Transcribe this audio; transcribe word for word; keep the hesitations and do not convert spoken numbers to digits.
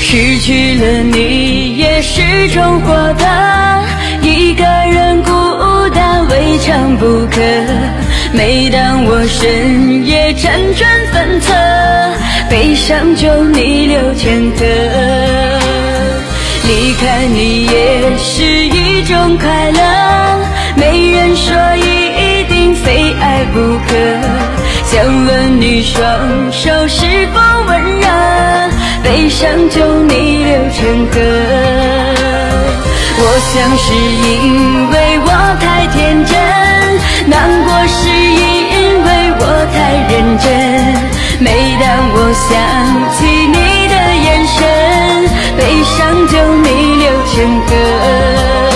失去了你也是种获得，一个人孤单未尝不可。每当我深夜辗转反侧，悲伤就逆流成河。离开你也是一种快乐，没人说一定非爱不可。想问你双手是否温热，悲伤就逆流成河。我想是因为我太天真，难过是因为我太认真。每当我想起你的眼神，悲伤就逆流成河。